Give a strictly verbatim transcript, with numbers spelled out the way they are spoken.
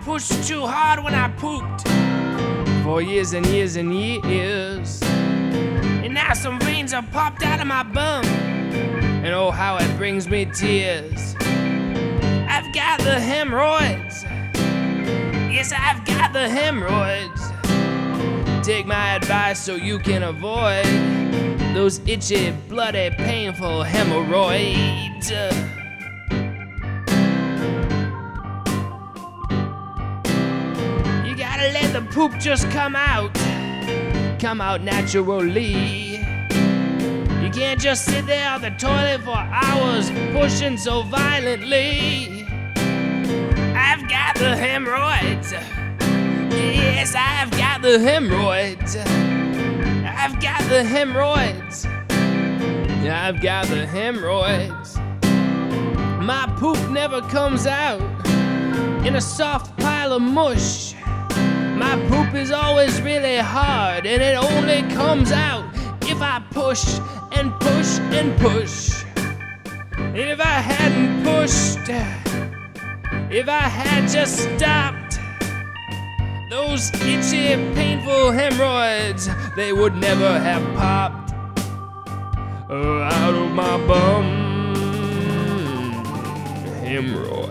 pushed too hard when I pooped for years and years and years. And now some veins have popped out of my bum, and oh how it brings me tears. I've got the hemorrhoids. Yes, I've got the hemorrhoids. Take my advice so you can avoid those itchy, bloody, painful hemorrhoids. You gotta let the poop just come out, come out naturally. You can't just sit there on the toilet for hours pushing so violently. I've got the hemorrhoids. Yes, I've got the hemorrhoids. I've got the hemorrhoids. I've got the hemorrhoids. My poop never comes out in a soft pile of mush. My poop is always really hard, and it only comes out if I push and push and push. And if I hadn't pushed, if I had just stopped, those itchy, painful hemorrhoids, they would never have popped out of my bum. Hemorrhoids.